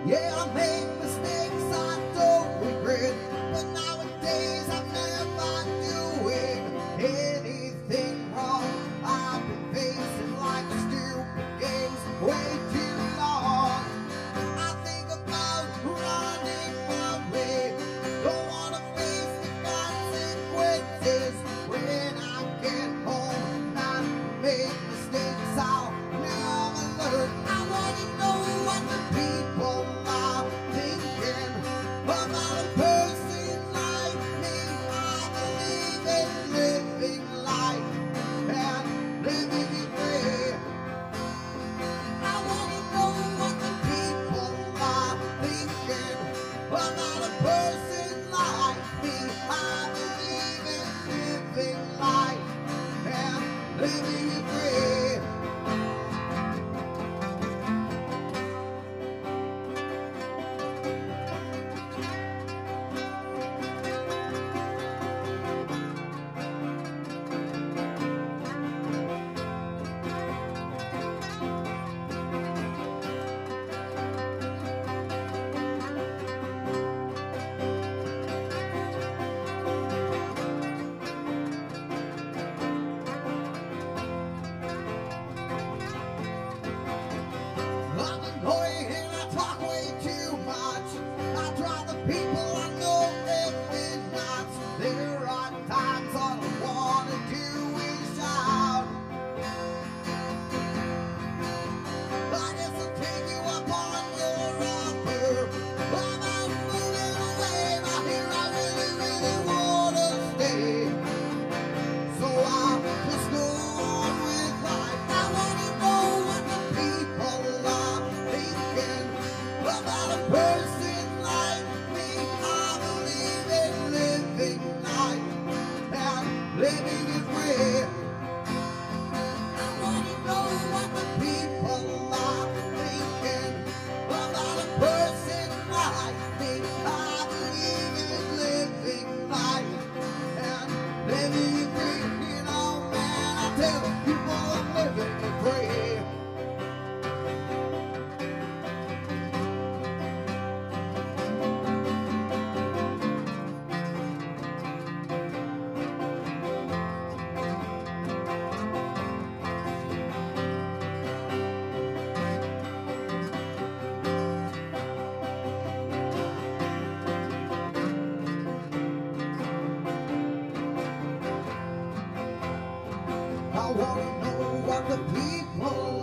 Yeah, I made mistakes I don't regret, but nowadays I'm never doing anything wrong. I've been facing life's stupid games way too long. I think about running my way, don't wanna face the consequences. When I get home and I make mistakes, I'll never learn. I wanna know what the people are thinking about a person like me. I believe in living life and living it free. I wanna know what the people are thinking about a person like me. I believe in living life and living it free. I'm annoying and I talk way too much. I drive the people I know every night. There are times all I wanna do is shout. I guess I'll take you up on your offer. I'm out moving away, but here I really, really wanna stay. So I'll just go on with life. I wanna know what the people are thinking about a person like me. I believe in living life and living it free. I wanna know what the people are thinking about a person like me. I believe in living life and living it free. You know, man, I tell people I'm living it free. I wanna know what the people